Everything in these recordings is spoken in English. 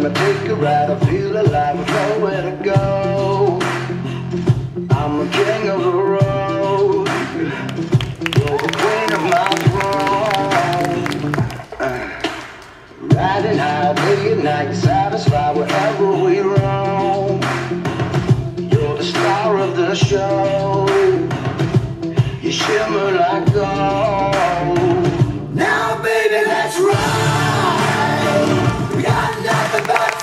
time I take a ride, I feel alive with nowhere to go. I'm the king of the road, you're the queen of my throne. Riding high day and night, satisfied wherever we roam. You're the star of the show, you shimmer like gold. Now baby, let's ride, we got nothing but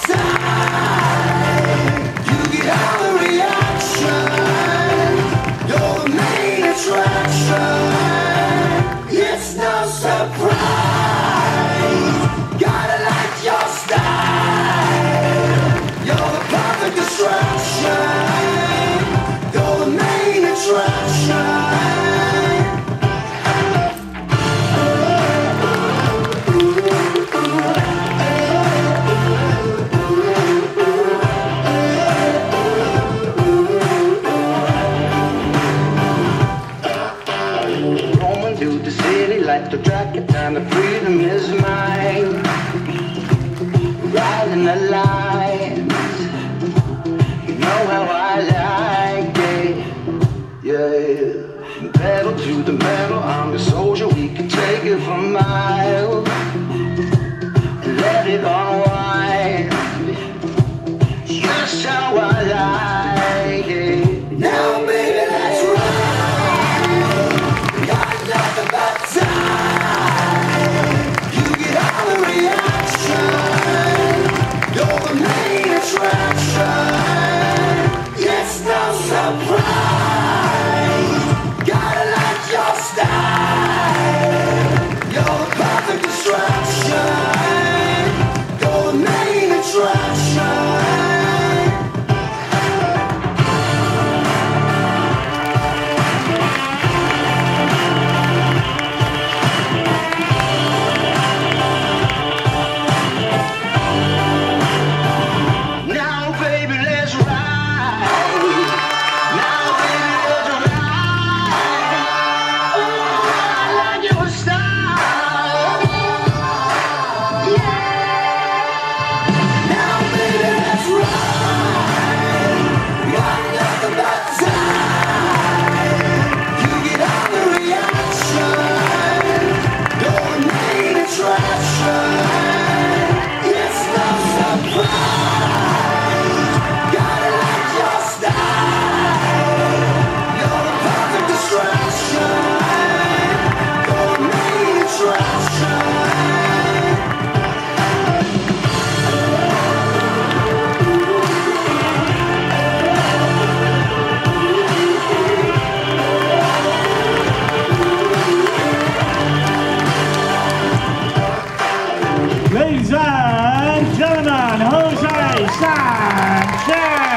time. You get all the reaction, you're the main attraction. It's no surprise, gotta like your style. You're the perfect distraction, you're the main attraction. Like the track it down, the freedom is mine. Riding the lines, you know how I like it. Yeah, pedal to the metal, I'm the soldier. We can take it for miles and let it unwind. Just how I like it. Now, baby, let's ride. We got nothing but time. You get all the reaction, you're the main attraction. Yes, no surprise, gotta like your style. You're the perfect distraction, you're the main attraction. Ladies and gentlemen, Jose Sanchez.